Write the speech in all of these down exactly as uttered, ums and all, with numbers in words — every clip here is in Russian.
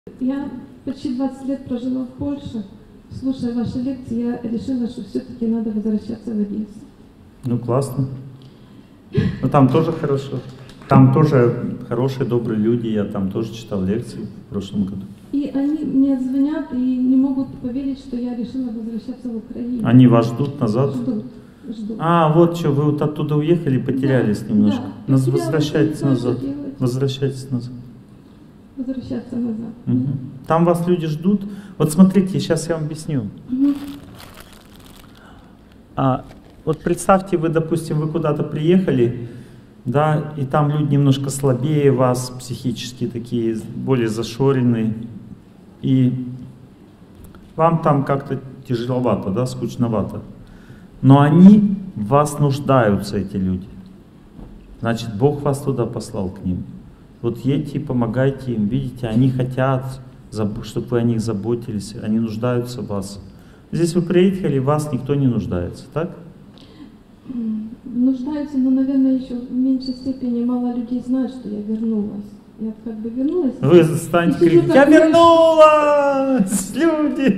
Я почти двадцать лет прожила в Польше. Слушая ваши лекции, я решила, что все-таки надо возвращаться в Одессу. Ну, классно. Но там тоже хорошо. Там тоже хорошие, добрые люди. Я там тоже читал лекции в прошлом году. И они мне звонят и не могут поверить, что я решила возвращаться в Украину. Они вас ждут назад? Ждут. Ждут. А, вот что, вы вот оттуда уехали, потерялись да, немножко. Да. Нас возвращайтесь назад. Возвращайтесь назад. Возвращаться назад. Угу. Там вас люди ждут. Вот смотрите, сейчас я вам объясню. Угу. А, вот представьте, вы, допустим, вы куда-то приехали, да, и там люди немножко слабее вас, психически такие, более зашоренные, и вам там как-то тяжеловато, да, скучновато. Но они в вас нуждаются, эти люди. Значит, Бог вас туда послал к ним. Вот едьте, помогайте им, видите, они хотят, чтобы вы о них заботились, они нуждаются в вас. Здесь вы приехали, в вас никто не нуждается, так? Нуждаются, но, наверное, еще в меньшей степени мало людей знают, что я вернулась. Я как бы вернулась. Вы станете кричать: я вернулась, люди!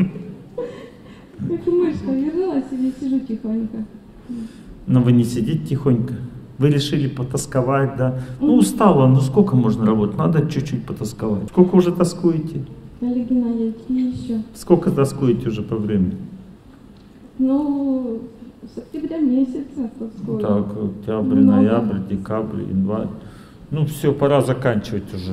Как мышка вернулась, и я сижу тихонько. Но вы не сидите тихонько. Вы решили потасковать, да? Ну, устала, ну сколько можно работать? Надо чуть-чуть потасковать. Сколько уже тоскуете? Олег Геннадьевич, и еще. Сколько тоскуете уже по времени? Ну, с октября месяца тоскую. Так, октябрь, ноябрь, декабрь, январь. Ну все, пора заканчивать уже.